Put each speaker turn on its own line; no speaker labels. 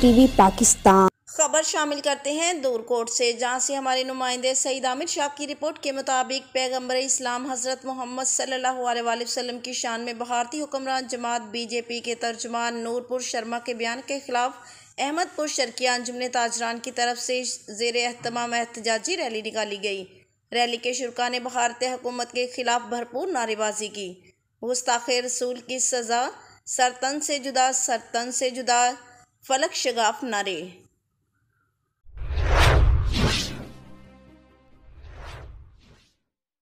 TV Pakistan.
खबर शामिल करते हैं दूरकोट से, जहां से हमारे नुमाइंदे सईद आमिर शाह की रिपोर्ट के मुताबिक पैगंबर इस्लाम हज़रत मोहम्मद सल्लल्लाहु अलैहि वसल्लम की शान में भारतीय हुक्मरान जमात बीजेपी के तर्जुमान नूरपुर शर्मा के बयान के खिलाफ अहमदपुर शर्किया अंजुमन ताजरान की तरफ से ज़ेर एहतमाम एहतजाजी रैली निकाली गई। रैली के शुरका ने भारतीय हुकूमत के खिलाफ भरपूर नारेबाजी की। गुस्ताखे रसूल की सज़ा, सरतन से जुदा, सरतन से जुदा, फलक शगाफ नारे।